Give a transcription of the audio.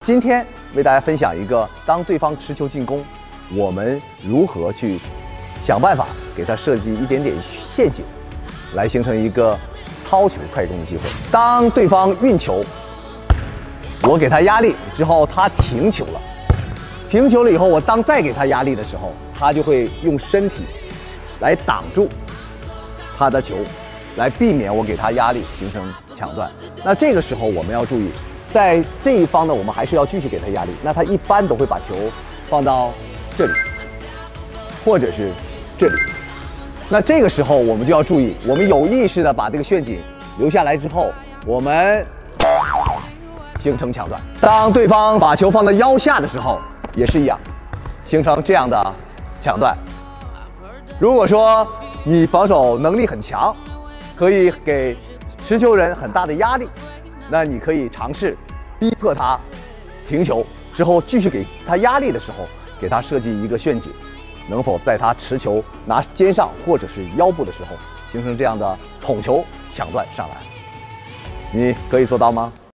今天为大家分享一个，当对方持球进攻，我们如何去想办法给他设计一点点陷阱，来形成一个掏球快攻的机会。当对方运球，我给他压力之后，他停球了。停球了以后，我当再给他压力的时候，他就会用身体来挡住他的球，来避免我给他压力形成抢断。那这个时候我们要注意，在这一方呢，我们还是要继续给他压力。那他一般都会把球放到这里，或者是这里。那这个时候我们就要注意，我们有意识的把这个陷阱留下来之后，我们形成抢断。当对方把球放到腰下的时候，也是一样，形成这样的抢断。如果说你防守能力很强，可以给持球人很大的压力，那你可以尝试逼迫他停球之后，继续给他压力的时候，给他设计一个陷阱，能否在他持球拿肩上或者是腰部的时候，形成这样的捅球抢断上篮？你可以做到吗？